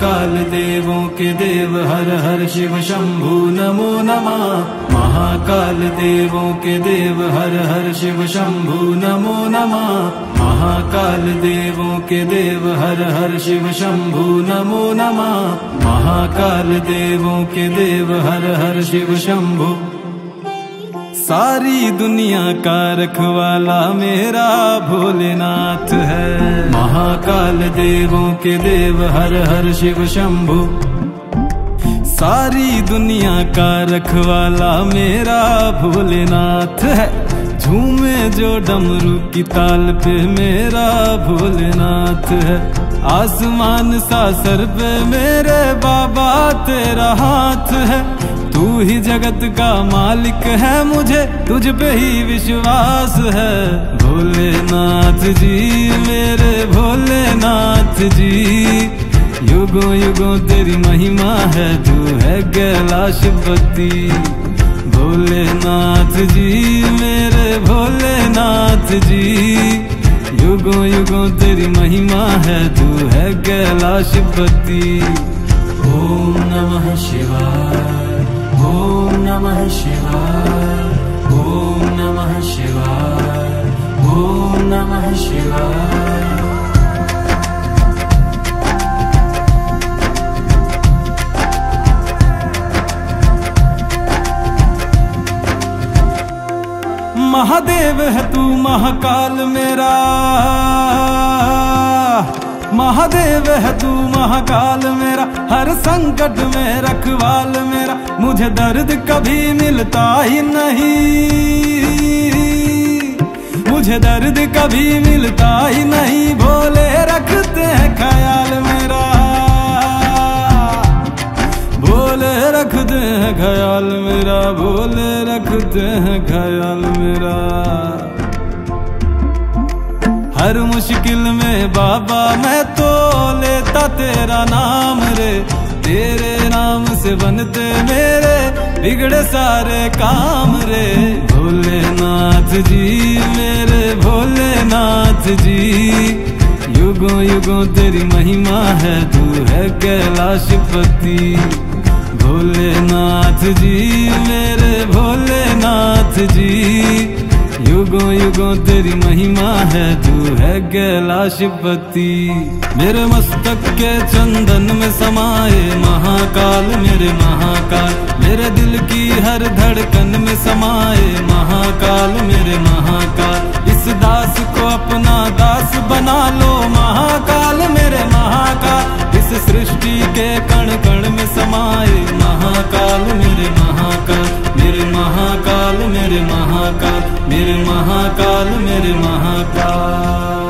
महाकाल देवों के देव हर हर शिव शंभु नमो नमः। महाकाल देवों के देव हर हर शिव शंभु नमो नमः। महाकाल देवों के देव हर हर शिव शंभु नमो नमः। महाकाल देवों के देव हर हर शिव शंभु। सारी दुनिया का रखवाला मेरा भोलेनाथ है। महाकाल देवों के देव हर हर शिव शंभु। सारी दुनिया का रखवाला मेरा भोलेनाथ है। झूमे जो डमरू की ताल पे मेरा भोलेनाथ है। आसमान सा सर पे मेरे बाबा तेरा हाथ है। तू ही जगत का मालिक है, मुझे तुझ पे ही विश्वास है। भोलेनाथ जी मेरे भोलेनाथ जी, युगों युगों तेरी महिमा है, तू है कैलाशपति। भोलेनाथ जी मेरे भोलेनाथ जी, युगों युगों तेरी महिमा है, तू है कैलाशपति। ओम नमः शिवाय, ओम नमः शिवाय, ओम नमः शिवाय, ओम नमः शिवाय। महादेव है तू महाकाल मेरा, महादेव है तू महाकाल मेरा, हर संकट में रखवाल मेरा। मुझे दर्द कभी मिलता ही नहीं, मुझे दर्द कभी मिलता ही नहीं। भोले रखते हैं ख्याल मेरा, भोले रखते हैं ख्याल मेरा, भोले रखते हैं ख्याल मेरा। हर मुश्किल में बाबा मैं तो लेता तेरा नाम रे। तेरे नाम से बनते मेरे बिगड़े सारे काम रे। भोलेनाथ जी मेरे भोलेनाथ जी, युगों युगों तेरी महिमा है, तू है कैलाशपति। भोलेनाथ जी मेरे भोलेनाथ जी, युगों युगों तेरी महिमा है, तू है कैलाशपति। मेरे मस्तक के चंदन में समाए महाकाल मेरे महाकाल, मेरे दिल की हर धड़कन में समाए महाकाल मेरे महाकाल। इस दास को अपना दास बना लो महाकाल मेरे महाकाल। इस सृष्टि के कण कण में समाए महाकाल मेरे महाकाल, मेरे महाकाल मेरे महाकाल, मेरे महाकाल मेरे महाकाल।